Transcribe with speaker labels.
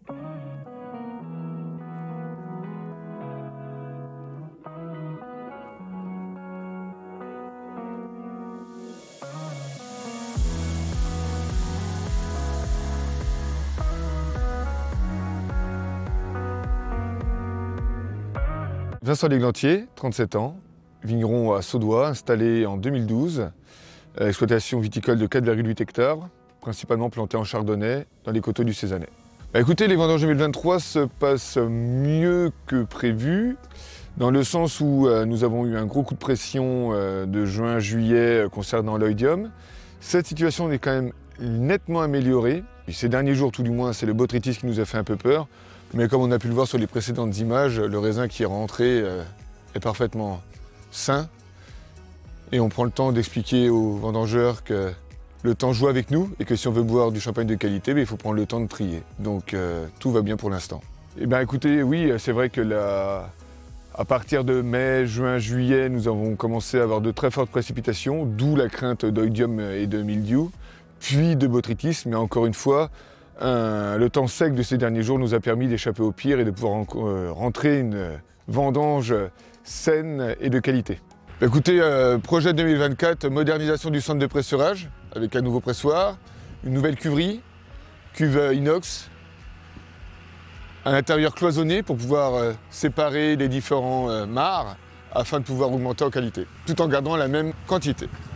Speaker 1: Vincent Léglantier, 37 ans, vigneron à Saudois, installé en 2012, exploitation viticole de 4,8 hectares, principalement plantée en chardonnay dans les coteaux du Cézanais. Écoutez, les vendanges 2023 se passent mieux que prévu, dans le sens où nous avons eu un gros coup de pression de juin-juillet concernant l'oïdium. Cette situation est quand même nettement améliorée. Et ces derniers jours, tout du moins, c'est le botrytis qui nous a fait un peu peur. Mais comme on a pu le voir sur les précédentes images, le raisin qui est rentré est parfaitement sain. Et on prend le temps d'expliquer aux vendangeurs que le temps joue avec nous et que si on veut boire du champagne de qualité, il faut prendre le temps de trier. Donc tout va bien pour l'instant. Écoutez, oui, c'est vrai que à partir de mai, juin, juillet, nous avons commencé à avoir de très fortes précipitations, d'où la crainte d'oïdium et de mildiou, puis de botrytis, mais encore une fois, le temps sec de ces derniers jours nous a permis d'échapper au pire et de pouvoir rentrer une vendange saine et de qualité. Écoutez, projet 2024, modernisation du centre de pressurage avec un nouveau pressoir, une nouvelle cuverie, cuve inox, un intérieur cloisonné pour pouvoir séparer les différents mares afin de pouvoir augmenter en qualité, tout en gardant la même quantité.